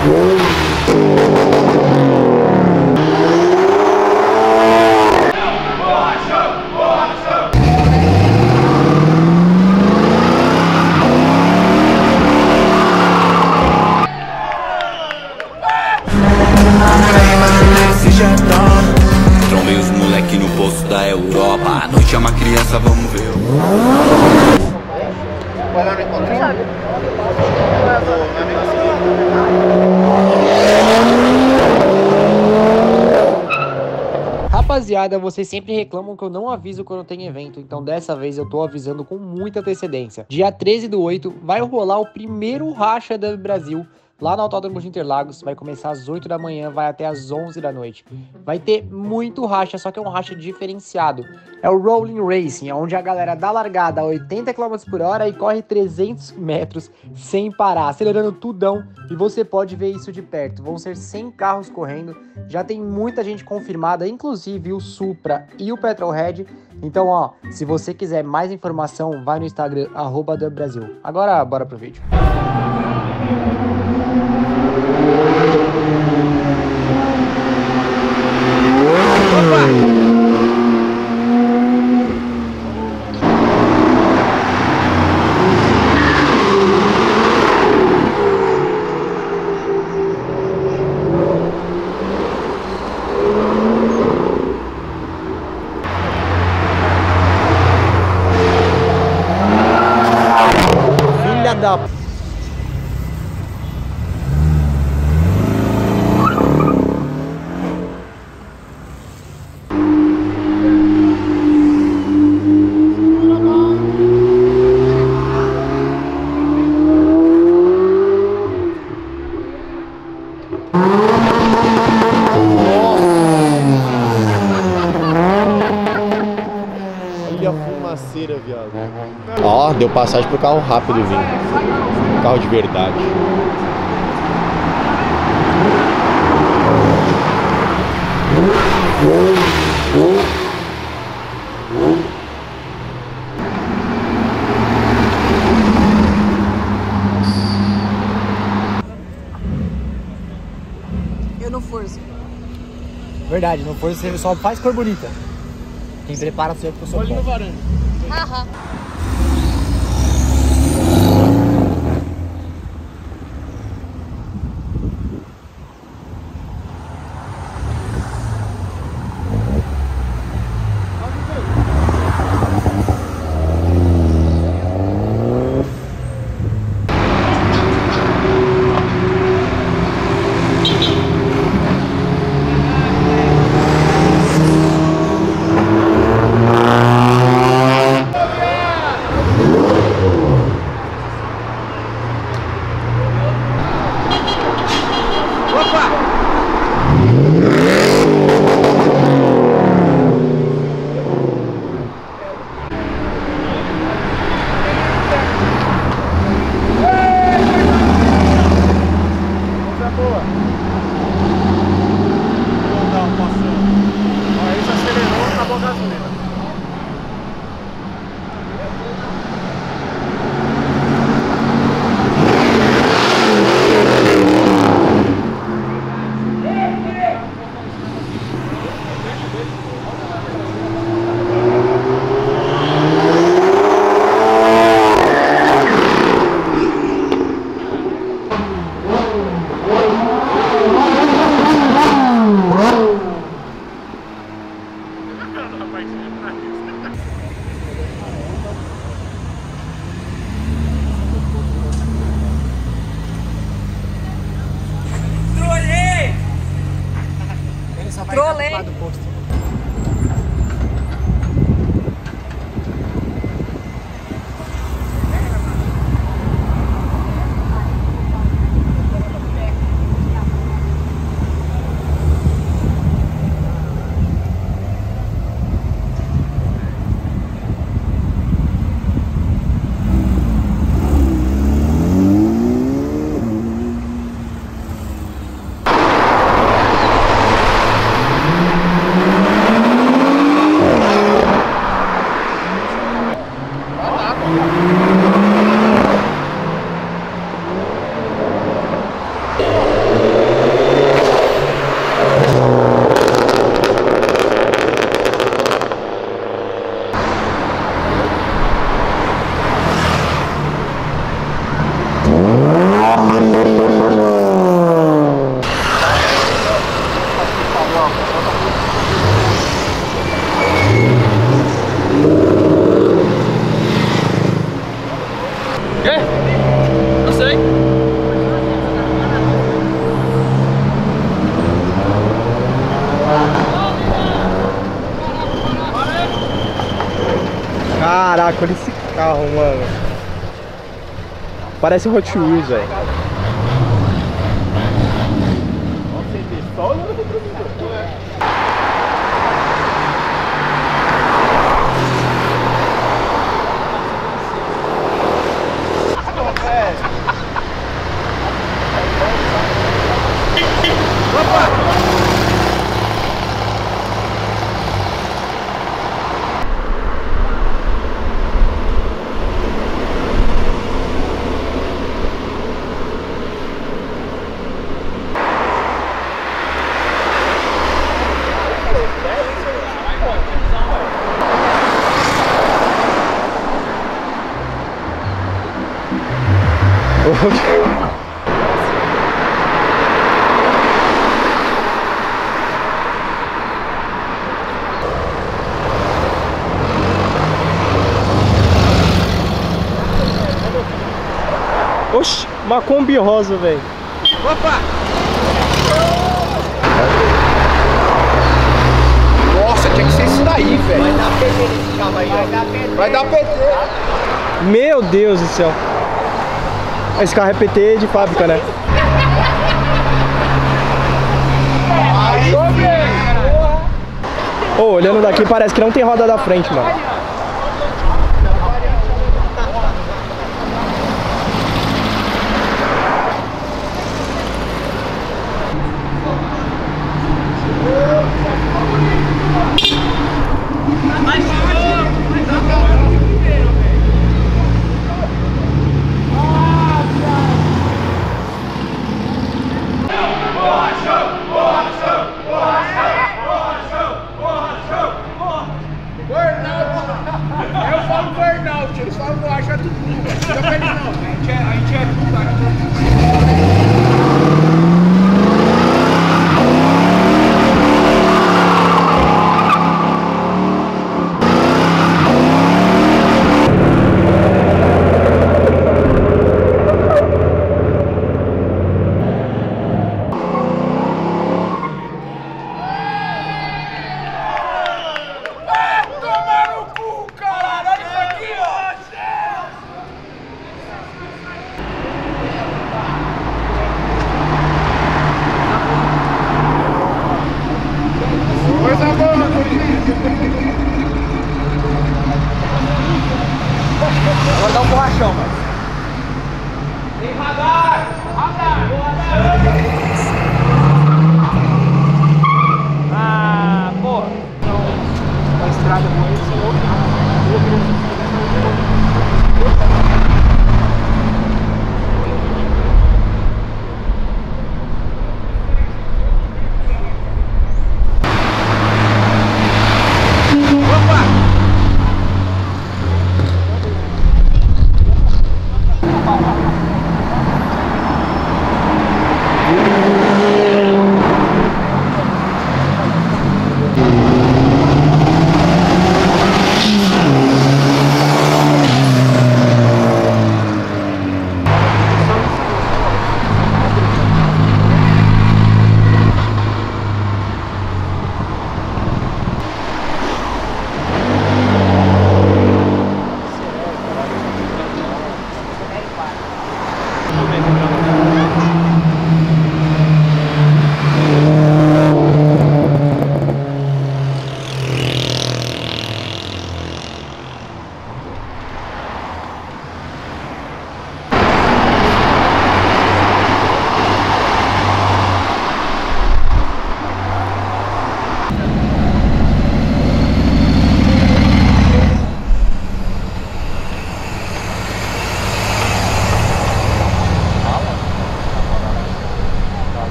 Trombei os moleque no posto da Europa. A noite é uma criança, vamos ver. Vai lá no encontro. Rapaziada, vocês sempre reclamam que eu não aviso quando tem evento, então dessa vez eu tô avisando com muita antecedência. Dia 13/8 vai rolar o primeiro Racha do Brasil, lá no Autódromo de Interlagos. Vai começar às 8 da manhã, vai até às 11 da noite. Vai ter muito racha, só que é um racha diferenciado. É o Rolling Racing, onde a galera dá largada a 80 km por hora e corre 300 metros sem parar, acelerando tudão. E você pode ver isso de perto. Vão ser 100 carros correndo. Já tem muita gente confirmada, inclusive o Supra e o Petrolhead. Então, ó, se você quiser mais informação, vai no Instagram, @DubBrasil. Agora, bora pro vídeo. Filha da... Olha a fumaceira, viado. Ó, deu passagem pro carro rápido vir. Carro de verdade. Eu no Forza. Verdade, não foi, você só faz cor bonita. Quem prepara sempre pro seu Olha no pó. varanda. Aham. Caraca, olha esse carro, mano. Parece um Hot Wheels, velho. Oxi, uma Kombi rosa, velho. Opa! Nossa, tinha que ser isso daí, velho. Vai dar PT nesse carro aí, ó. Vai dar PT. Meu Deus do céu. Esse carro é PT de fábrica, né? Ô, olhando daqui parece que não tem roda da frente, mano. Eu falo burnout, eles falam que eu acho tudo. Eu falei, não, a gente é tudo aqui. Vou dar um borrachão, mano. Tem radar! Radar! Ah, porra. Então, a estrada boa, esse é outro.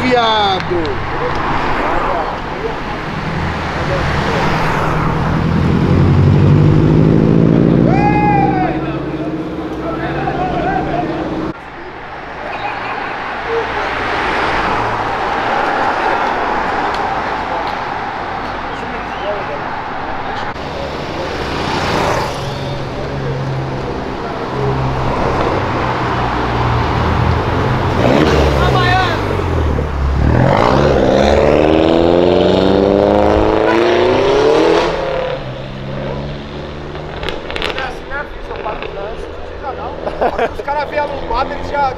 viado! Os caras veem a lombada, eles já...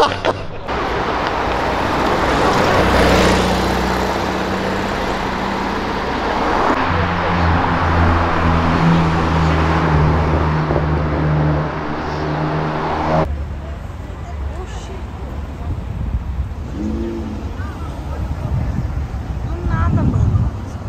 Do nada, mano.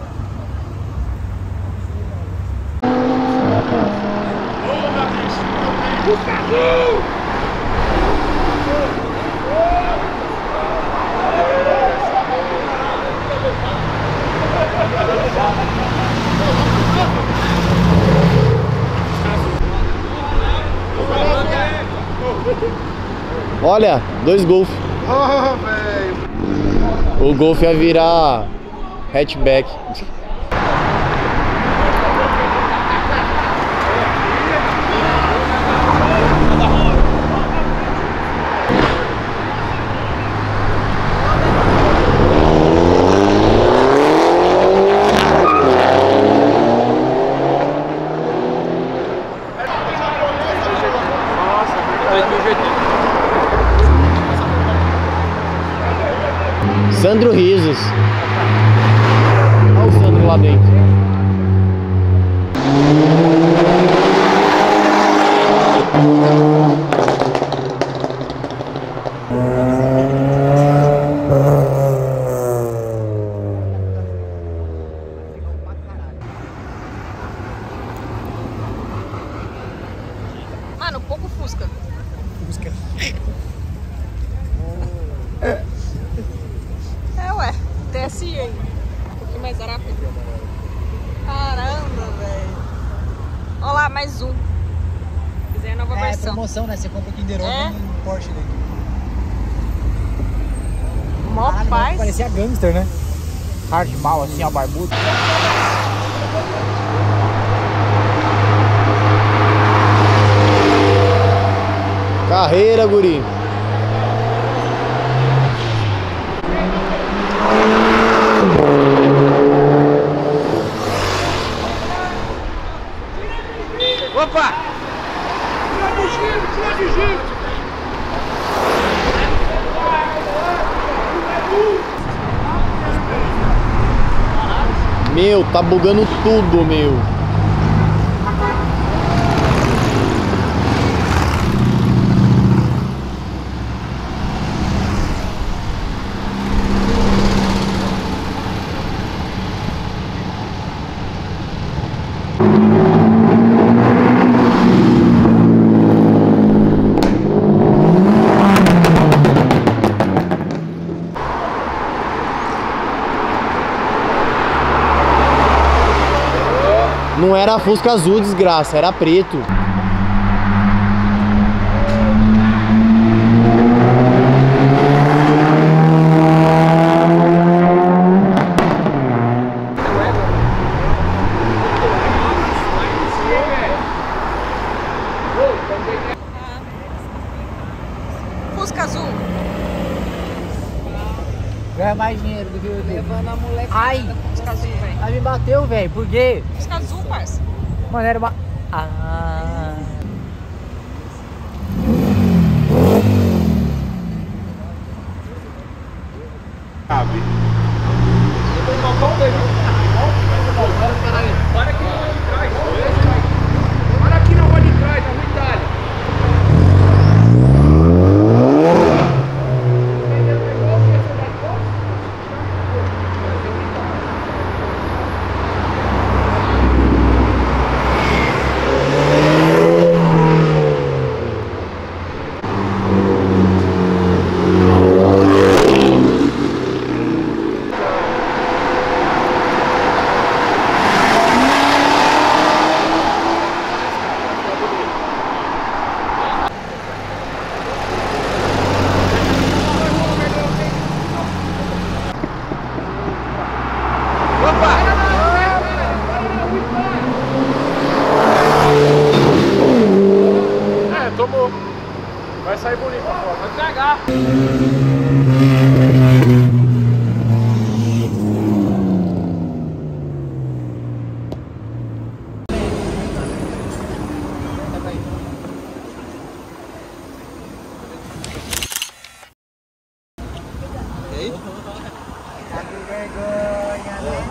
Olha, 2 Golf. Oh, velho! O Golf ia virar hatchback. Sandro Risos. Olha o Sandro lá dentro. Mano, pouco Fusca. É, ué. TSI aí. Um pouquinho mais rápido. Caramba, velho. Olha lá, mais um. Quiser a nova versão. Promoção, né? Você compra o Kinder Ovo É? no Porsche dele. Mó paz. Parecia gangster, né? Hard mal, assim, ó, barbudo. Carreira, guri. Opa! Tira do giro, tira do giro! Meu, tá bugando tudo, meu. Não era Fusca azul, desgraça, era preto. Fusca azul. Ganha mais dinheiro do que eu levando a moleque. Ai! Fusca azul, velho. Aí me bateu, velho. Por quê? Fusca azul, parça. Mano, era uma... Ah... Para aqui na rua de trás, na rua Itália. vergonha, né?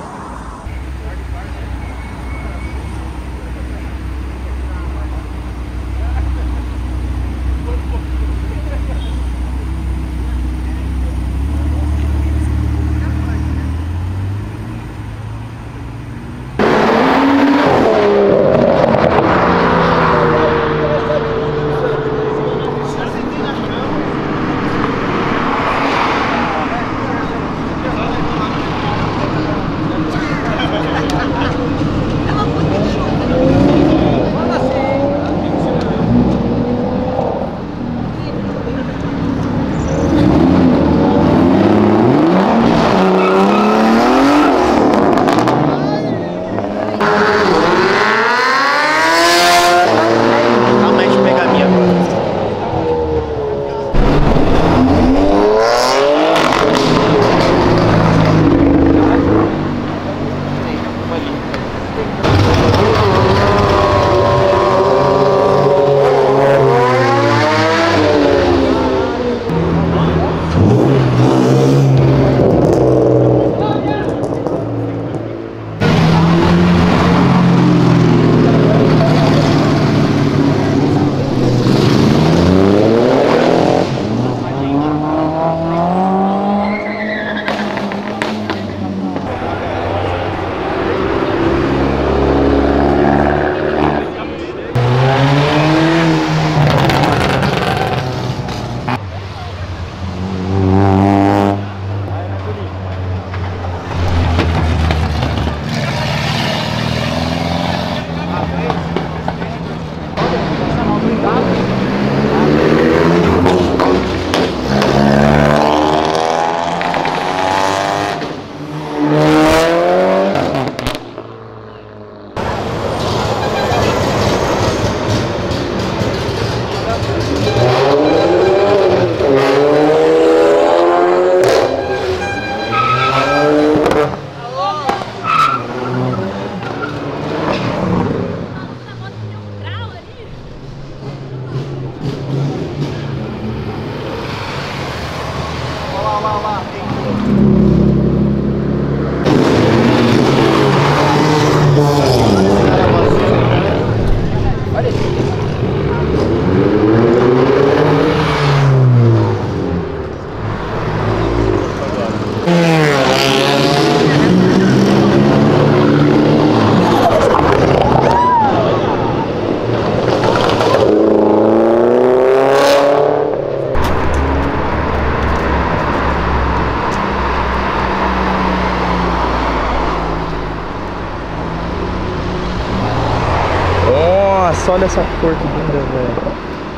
Nossa, olha essa cor que linda, velho.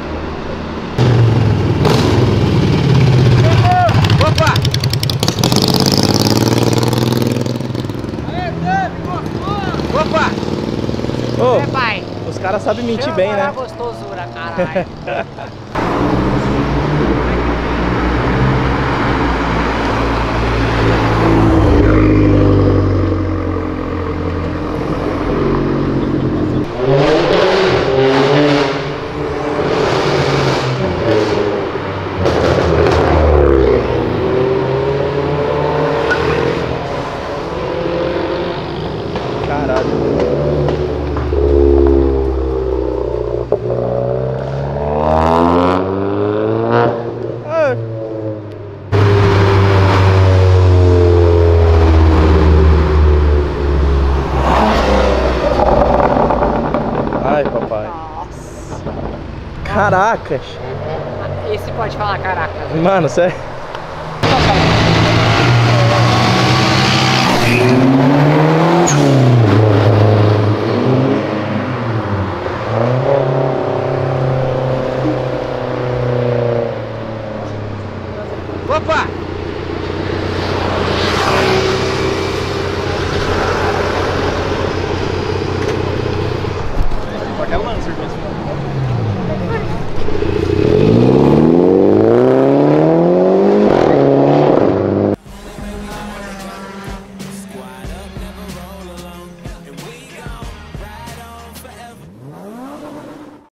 Opa! Opa! Ô, pai, os caras sabem mentir bem, né? Gostosura, caralho. Ai, papai. Nossa. Caracas. Esse pode falar caracas. Mano, sério. Opa!